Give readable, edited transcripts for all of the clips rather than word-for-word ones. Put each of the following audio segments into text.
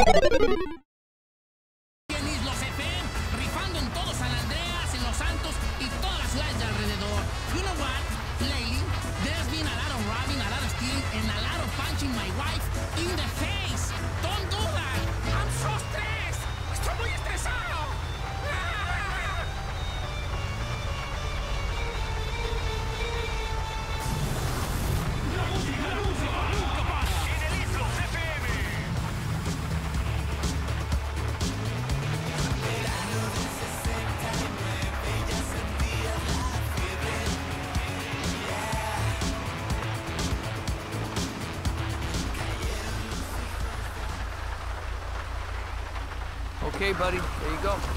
Los FM, rifando en todo San Andreas, en Los Santos y todas las ciudades de alrededor. You know what? Lately, there's been a lot of robbing, a lot of stealing, and a lot of punching my wife in the face. Don't do that. I'm so stressed. Estoy muy estresado. Okay, buddy, there you go.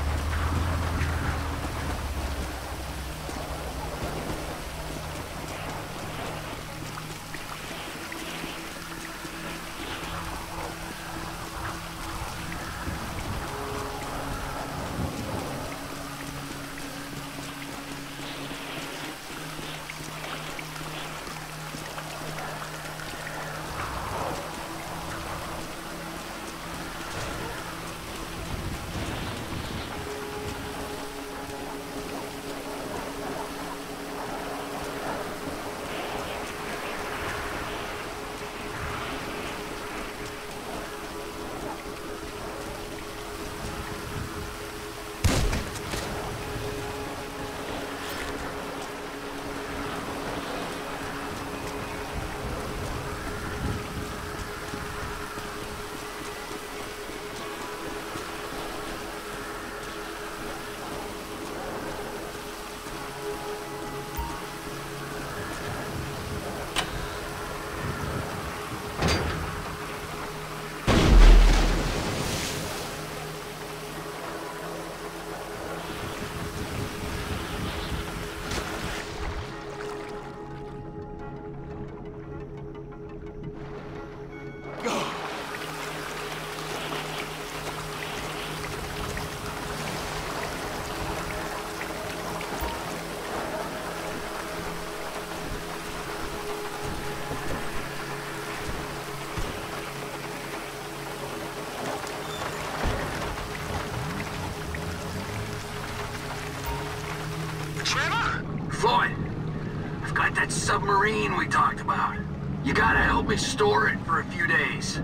Trevor? Floyd, I've got that submarine we talked about. You gotta help me store it for a few days.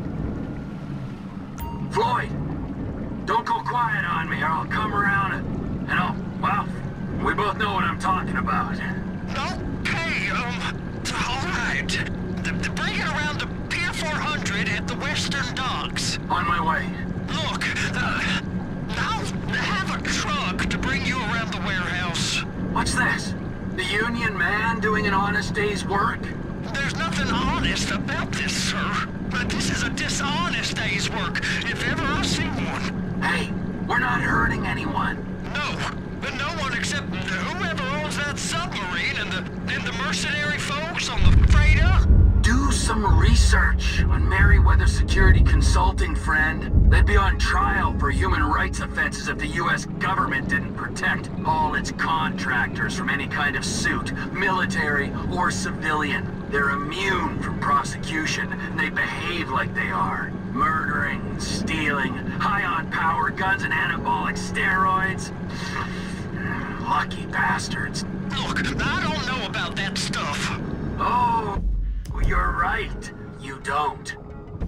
Floyd, don't go quiet on me or I'll come around and well, we both know what I'm talking about. Okay, alright. Bring it around to Pier 400 at the Western Docks. On my way. Look, I'll have a truck to bring you around the warehouse. What's this? The union man doing an honest day's work? There's nothing honest about this, sir. But this is a dishonest day's work, if ever I've seen one. Hey, we're not hurting anyone. No, but no one except whoever owns that submarine and the mercenary folks on the freighter. Do some research on Merryweather Security Consulting, friend. They'd be on trial for human rights offenses if the U.S. government didn't protect all its contractors from any kind of suit, military or civilian. They're immune from prosecution, and they behave like they are. Murdering, stealing, high on power guns and anabolic steroids. Lucky bastards. Look, I don't know about that stuff. Oh, you're right. You don't.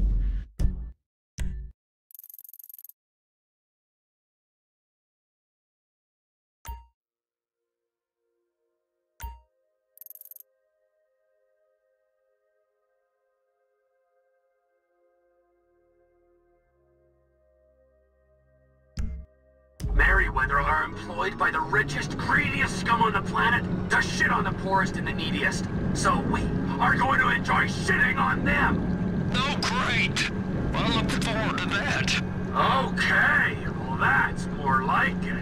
Merryweather are employed by the richest, greediest scum on the planet to shit on the poorest and the neediest. So we are going to enjoy shitting on them. Oh, great. I look forward to that. Okay, well that's more like it.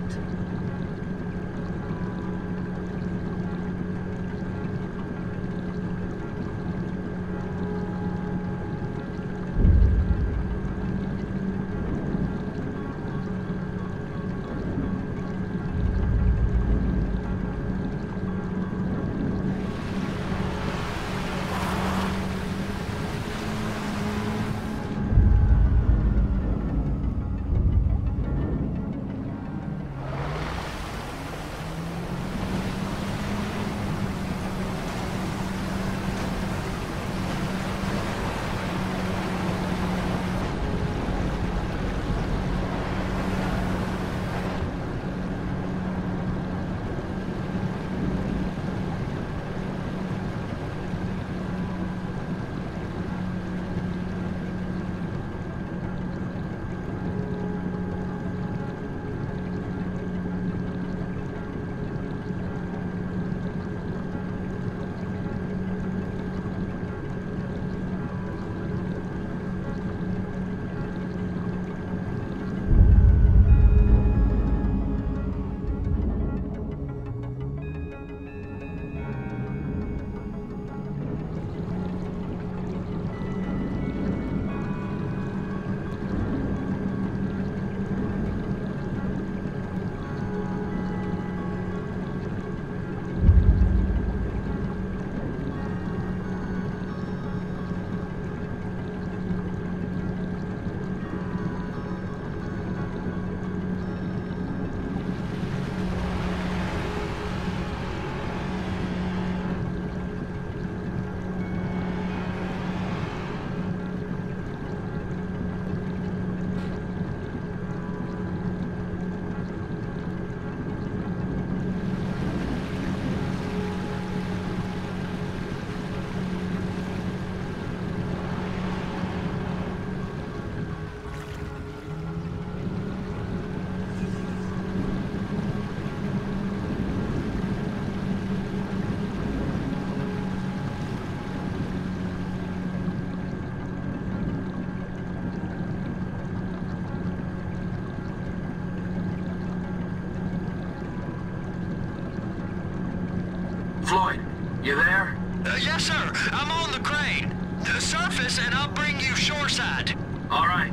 side. All right.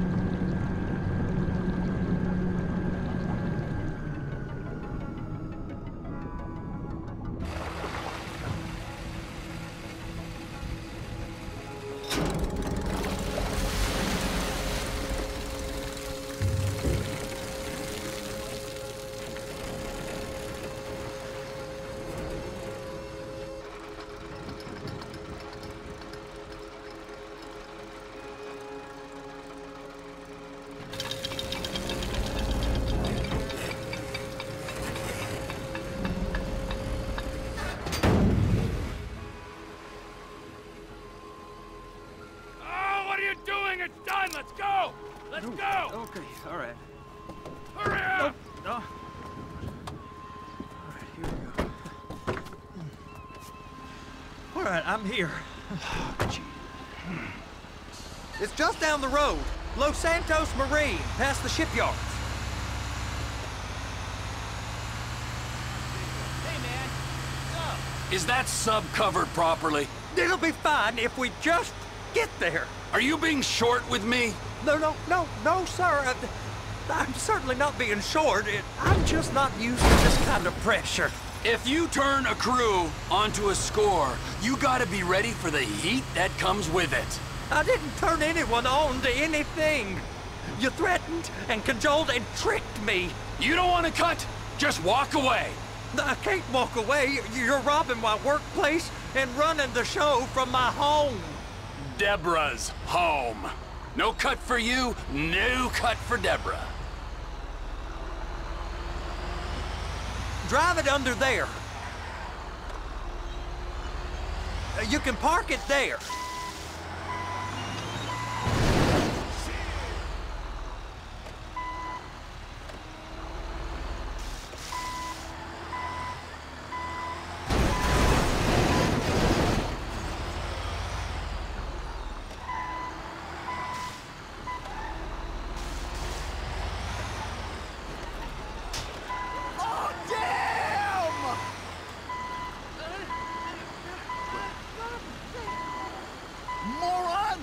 It's done! Let's go! Let's go! Okay, all right. Hurry up! No. All right, here we go. All right, I'm here. It's just down the road. Los Santos Marine, past the shipyards. Hey, man. What's up? Is that sub covered properly? It'll be fine if we just get there. Are you being short with me? No, sir. I'm certainly not being short. I'm just not used to this kind of pressure. If you turn a crew onto a score, you gotta be ready for the heat that comes with it. I didn't turn anyone on to anything. You threatened and cajoled and tricked me. You don't want to cut? Just walk away. I can't walk away. You're robbing my workplace and running the show from my home. Deborah's home. No cut for you, no cut for Deborah. Drive it under there. You can park it there. Moron!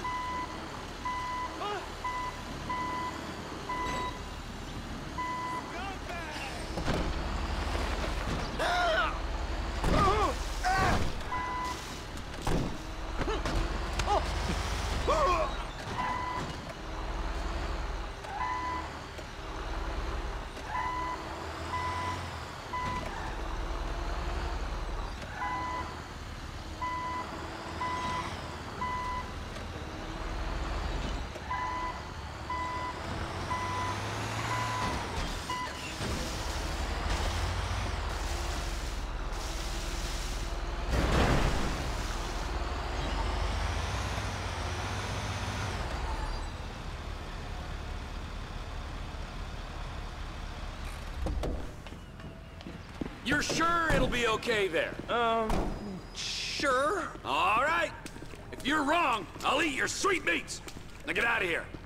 You're sure it'll be okay there? Sure. All right. If you're wrong, I'll eat your sweet meats. Now get out of here.